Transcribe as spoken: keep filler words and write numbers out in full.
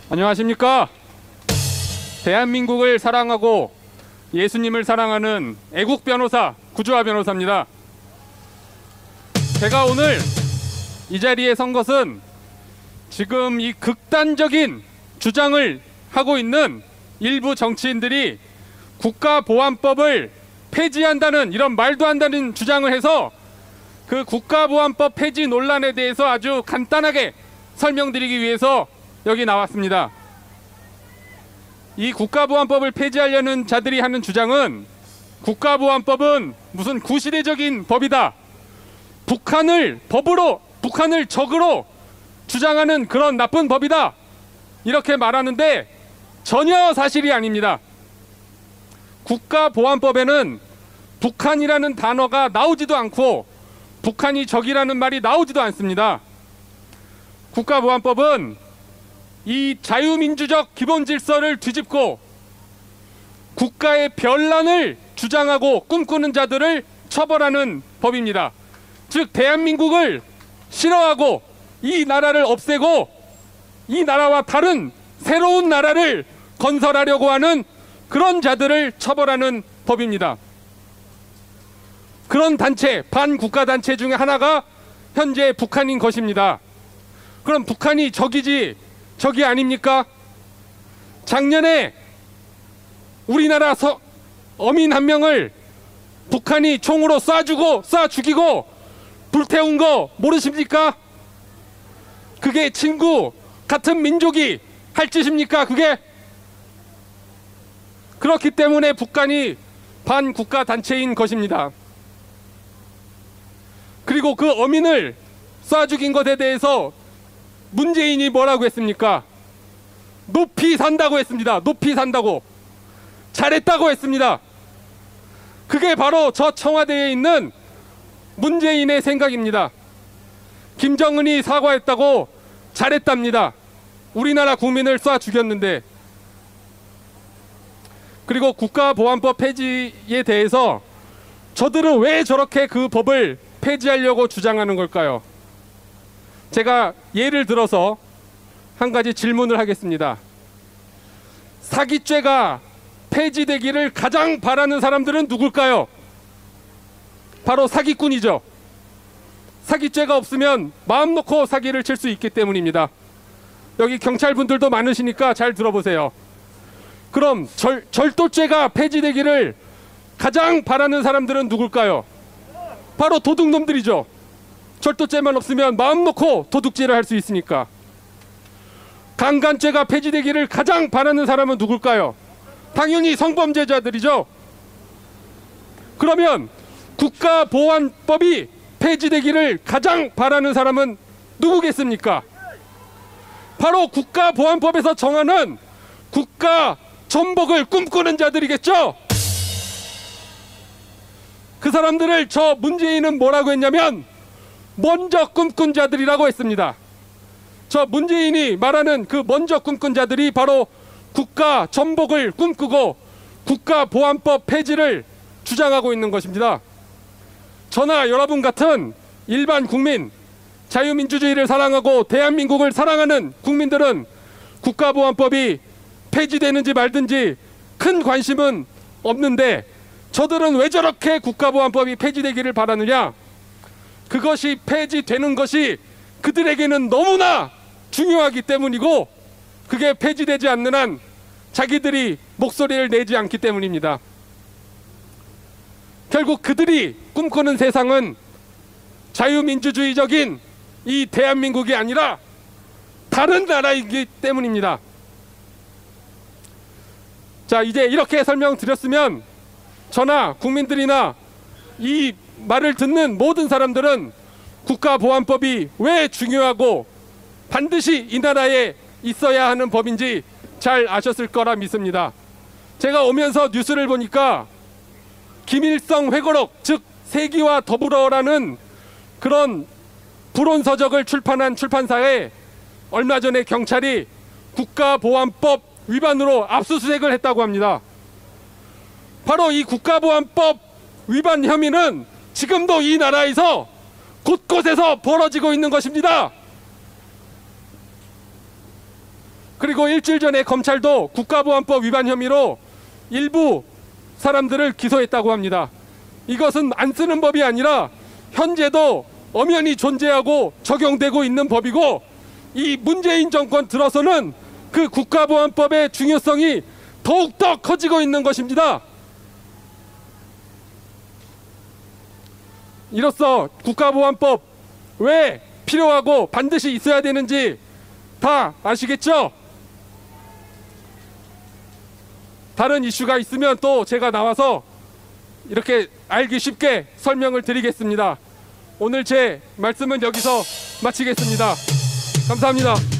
안녕하십니까. 대한민국을 사랑하고 예수님을 사랑하는 애국 변호사 구주화 변호사입니다. 제가 오늘 이 자리에 선 것은 지금 이 극단적인 주장을 하고 있는 일부 정치인들이 국가보안법을 폐지한다는 이런 말도 안 되는 주장을 해서 그 국가보안법 폐지 논란에 대해서 아주 간단하게 설명드리기 위해서 여기 나왔습니다. 이 국가보안법을 폐지하려는 자들이 하는 주장은 국가보안법은 무슨 구시대적인 법이다, 북한을 법으로, 북한을 적으로 주장하는 그런 나쁜 법이다, 이렇게 말하는데 전혀 사실이 아닙니다. 국가보안법에는 북한이라는 단어가 나오지도 않고 북한이 적이라는 말이 나오지도 않습니다. 국가보안법은 이 자유민주적 기본질서를 뒤집고 국가의 변란을 주장하고 꿈꾸는 자들을 처벌하는 법입니다. 즉 대한민국을 싫어하고 이 나라를 없애고 이 나라와 다른 새로운 나라를 건설하려고 하는 그런 자들을 처벌하는 법입니다. 그런 단체, 반국가 단체 중에 하나가 현재 북한인 것입니다. 그럼 북한이 적이지 적이 아닙니까? 작년에 우리나라 서, 어민 한 명을 북한이 총으로 쏴주고 쏴 죽이고 불태운 거 모르십니까? 그게 친구 같은 민족이 할 짓입니까? 그게? 그렇기 때문에 북한이 반국가 단체인 것입니다. 그리고 그 어민을 쏴 죽인 것에 대해서 문재인이 뭐라고 했습니까? 높이 산다고 했습니다. 높이 산다고. 잘했다고 했습니다. 그게 바로 저 청와대에 있는 문재인의 생각입니다. 김정은이 사과했다고 잘했답니다. 우리나라 국민을 쏴 죽였는데. 그리고 국가보안법 폐지에 대해서 저들은 왜 저렇게 그 법을 폐지하려고 주장하는 걸까요? 제가 예를 들어서 한 가지 질문을 하겠습니다. 사기죄가 폐지되기를 가장 바라는 사람들은 누굴까요? 바로 사기꾼이죠. 사기죄가 없으면 마음 놓고 사기를 칠 수 있기 때문입니다. 여기 경찰분들도 많으시니까 잘 들어보세요. 그럼 절, 절도죄가 폐지되기를 가장 바라는 사람들은 누굴까요? 바로 도둑놈들이죠. 절도죄만 없으면 마음 놓고 도둑질을 할 수 있으니까. 강간죄가 폐지되기를 가장 바라는 사람은 누굴까요? 당연히 성범죄자들이죠. 그러면 국가보안법이 폐지되기를 가장 바라는 사람은 누구겠습니까? 바로 국가보안법에서 정하는 국가 전복을 꿈꾸는 자들이겠죠. 그 사람들을 저 문재인은 뭐라고 했냐면 먼저 꿈꾼 자들이라고 했습니다. 저 문재인이 말하는 그 먼저 꿈꾼 자들이 바로 국가 전복을 꿈꾸고 국가보안법 폐지를 주장하고 있는 것입니다. 저나 여러분 같은 일반 국민, 자유민주주의를 사랑하고 대한민국을 사랑하는 국민들은 국가보안법이 폐지되는지 말든지 큰 관심은 없는데 저들은 왜 저렇게 국가보안법이 폐지되기를 바라느냐? 그것이 폐지되는 것이 그들에게는 너무나 중요하기 때문이고 그게 폐지되지 않는 한 자기들이 목소리를 내지 않기 때문입니다. 결국 그들이 꿈꾸는 세상은 자유민주주의적인 이 대한민국이 아니라 다른 나라이기 때문입니다. 자, 이제 이렇게 설명드렸으면 저나 국민들이나 이 말을 듣는 모든 사람들은 국가보안법이 왜 중요하고 반드시 이 나라에 있어야 하는 법인지 잘 아셨을 거라 믿습니다. 제가 오면서 뉴스를 보니까 김일성 회고록, 즉 세기와 더불어라는 그런 불온서적을 출판한 출판사에 얼마 전에 경찰이 국가보안법 위반으로 압수수색을 했다고 합니다. 바로 이 국가보안법 위반 혐의는 지금도 이 나라에서 곳곳에서 벌어지고 있는 것입니다. 그리고 그리고 일주일 전에 검찰도 국가보안법 위반 혐의로 일부 사람들을 기소했다고 합니다. 이것은 안 쓰는 법이 아니라 현재도 엄연히 존재하고 적용되고 있는 법이고, 이 문재인 정권 들어서는 그 국가보안법의 중요성이 더욱더 커지고 있는 것입니다. 이로써 국가보안법 왜 필요하고 반드시 있어야 되는지 다 아시겠죠? 다른 이슈가 있으면 또 제가 나와서 이렇게 알기 쉽게 설명을 드리겠습니다. 오늘 제 말씀은 여기서 마치겠습니다. 감사합니다.